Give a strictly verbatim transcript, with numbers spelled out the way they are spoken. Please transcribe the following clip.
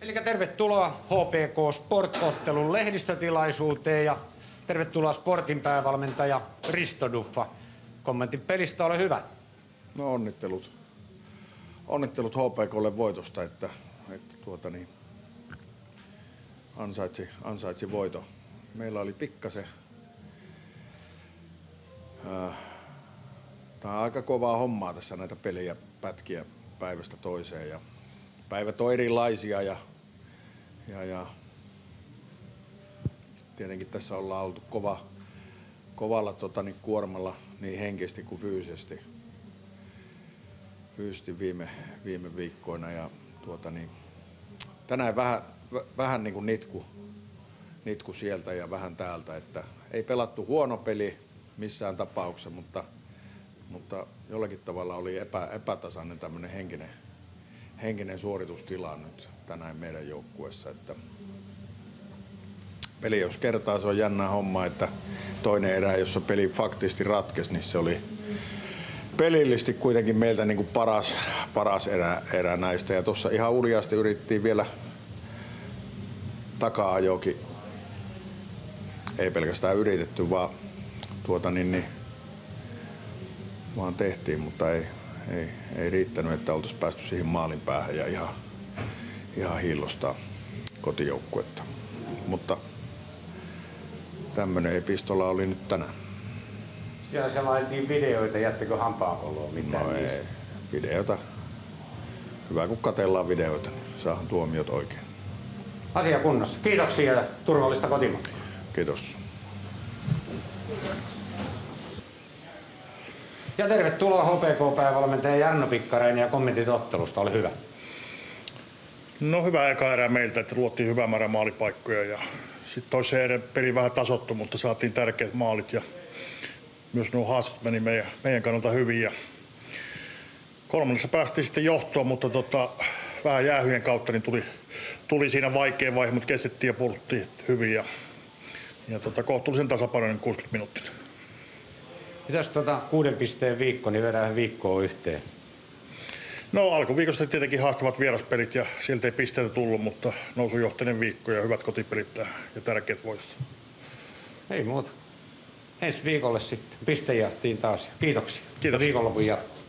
Eli tervetuloa H P K Sport-ottelun lehdistötilaisuuteen ja tervetuloa Sportin päävalmentaja Risto Duffa. Kommentin pelistä, ole hyvä. No onnittelut. Onnittelut H P K:lle voitosta, että, että tuota niin, ansaitsi, ansaitsi voito. Meillä oli pikkasen äh, Tämä on aika kovaa hommaa tässä näitä pelejä pätkiä päivästä toiseen. Ja päivät on erilaisia ja, ja, ja tietenkin tässä ollaan oltu kova, kovalla tota, niin kuormalla niin henkisesti kuin fyysisesti, fyysisesti viime, viime viikkoina. Ja, tuota, niin, tänään vähän, vähän niin kuin nitku, nitku sieltä ja vähän täältä. Että ei pelattu huono peli missään tapauksessa, mutta Mutta jollakin tavalla oli epä, epätasainen tämmöinen henkinen, henkinen suoritustila nyt tänään meidän joukkueessa. Että peli jos kertaa, se on jännä homma, että toinen erä, jossa peli faktisesti ratkesi, niin se oli pelillisesti kuitenkin meiltä niin kuin paras, paras erä, erä näistä. Ja tuossa ihan uljaasti yritettiin vielä taka-ajoakin. Ei pelkästään yritetty, vaan tuota niin, niin vaan tehtiin, mutta ei, ei, ei riittänyt, että oltaisiin päästy siihen maalin päähän ja ihan, ihan hiillostaa kotijoukkuetta. Mutta tämmöinen epistola oli nyt tänään. Siellä se laitettiin videoita, jättikö hampaapalloa mitään? No ei, videota. Hyvä kun katsellaan videoita, niin saahan tuomiot oikein. Asia kunnossa. Kiitoksia ja turvallista kotimatka. Kiitos. Ja tervetuloa H P K-päävalmentaja Jarno Pikkarainen ja kommentit ottelusta, ole hyvä. No hyvä eka erä meiltä, että luotiin hyvä määrä maalipaikkoja ja sitten toiseen erän peli vähän tasottu, mutta saatiin tärkeät maalit ja myös nuo haastot meni meidän, meidän kannalta hyvin. Ja kolmannessa päästiin sitten johtoon, mutta tota, vähän jäähyjen kautta niin tuli, tuli siinä vaikea vaihe, mutta kestettiin ja puoluttiin hyvin ja, ja tota, kohtuullisen tasapainoinen kuusikymmentä minuuttia. Mitäs tota kuuden pisteen viikko, niin vedään viikkoa yhteen? No alkuviikosta tietenkin haastavat vieraspelit ja sieltä ei pisteitä tullut, mutta nousujohtainen viikko ja hyvät kotipelit ja tärkeät voitot. Ei muuta. Ensi viikolle sitten pistejahtiin taas. Kiitoksia. Kiitos. Viikonlopun jatkoa.